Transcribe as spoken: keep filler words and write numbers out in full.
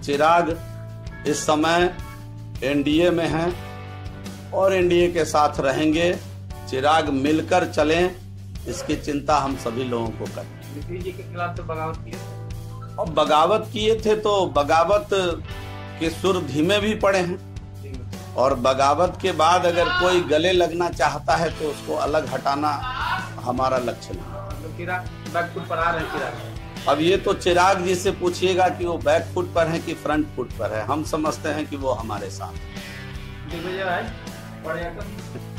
चिराग इस समय एनडीए में हैं और एनडीए के साथ रहेंगे। चिराग मिलकर चलें, इसकी चिंता हम सभी लोगों को करें। नीतीश जी के खिलाफ तो बगावत किए और बगावत किए थे तो बगावत के सुर धीमे भी पड़े हैं, और बगावत के बाद अगर कोई गले लगना चाहता है तो उसको अलग हटाना हमारा लक्ष्य नहीं। चिराग बैक फुट पर आ रहे हैं चिराग। अब ये तो चिराग जी से पूछिएगा कि वो बैक फुट पर है कि फ्रंट फुट पर है। हम समझते हैं कि वो हमारे साथ दिग्विजय राय पड़ेगा।